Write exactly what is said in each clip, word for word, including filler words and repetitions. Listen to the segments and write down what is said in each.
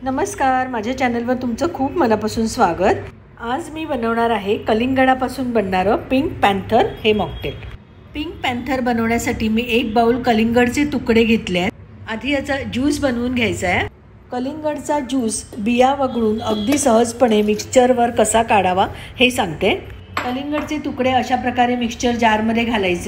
नमस्कार, माझ्या चॅनलवर तुमचं खूप मनापासून स्वागत। आज मी बनवणार आहे कलिंगडापासून बनणारं पिंक पॅन्थर हे मॉकटेल। पिंक पॅन्थर बनवण्यासाठी मी एक बाउल कलिंगडचे तुकडे घेतले आहेत। आधी याचा ज्यूस बनवून घ्यायचा आहे। कलिंगडचा ज्यूस बिया वगळून अगदी सहजपणे मिक्सचरवर कसा काढावा हे सांगते। कलिंगडचे तुकडे अशा प्रकारे मिक्सचर जारमध्ये घालायचे।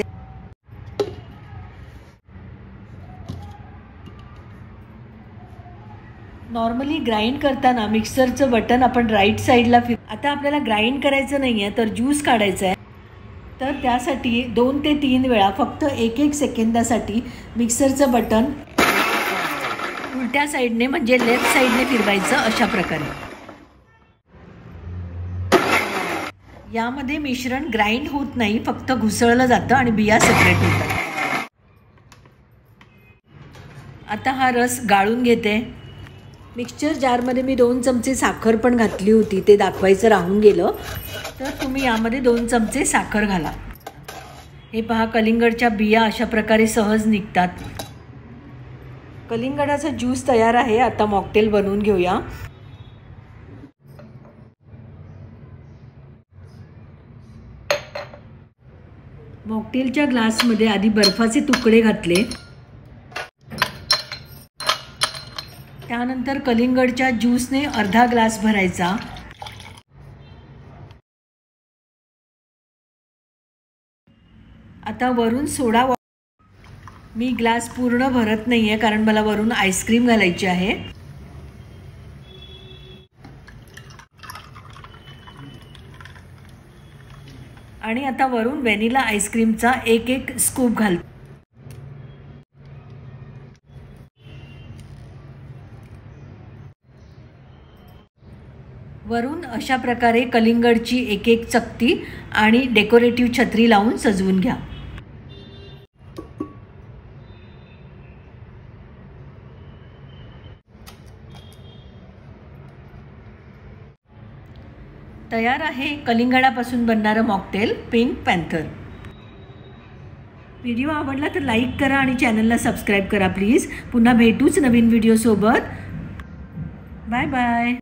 नॉर्मली ग्राइंड करताना मिक्सरचं बटन आपण राईट साईडला फिर आता आपल्याला ग्राइंड करायचं नाही आहे तर ज्यूस काढायचा आहे, तर त्यासाठी दोन ते तीन वेळा फक्त एक एक सेकंदासाठी मिक्सरचं बटन उलट्या साईडने म्हणजे लेफ्ट साईडने फिरवायचं अशा प्रकारे। यामध्ये मिश्रण ग्राइंड होत नाही, फक्त घुसळलं जातं आणि बिया सेपरेट होतात। आता हा रस गाळून घेते। मिक्सचर जारमध्ये मी दोन चमचे साखर पण घातली होती, ते दाखवायचं राहून गेलं, तर तुम्ही यामध्ये दोन चमचे साखर घाला। हे पहा, कलिंगडच्या बिया अशा प्रकारे सहज निघतात। कलिंगडाचा ज्यूस तयार आहे। आता मॉकटेल बनवून घेऊया। मॉकटेलच्या ग्लासमध्ये आधी बर्फाचे तुकडे घातले, त्यानंतर कलिंगडच्या ज्यूसने अर्धा ग्लास भरायचा। आता वरून सोडा, मी ग्लास पूर्ण भरत नाही आहे कारण मला वरून आईस्क्रीम घालायची आहे। आणि आता वरून व्हॅनिला आईस्क्रीमचा एक एक स्कूप घाल। वरून अशा प्रकारे कलिंगडची एक एक चकती आणि डेकोरेटिव्ह छत्री लावून सजवून घ्या। तयार आहे कलिंगडापासून बनणारं मॉकटेल पिंक पॅन्थर। व्हिडिओ आवडला तर लाईक करा आणि चॅनलला सबस्क्राईब करा प्लीज। पुन्हा भेटूच नवीन व्हिडिओ सोबत। Bye bye.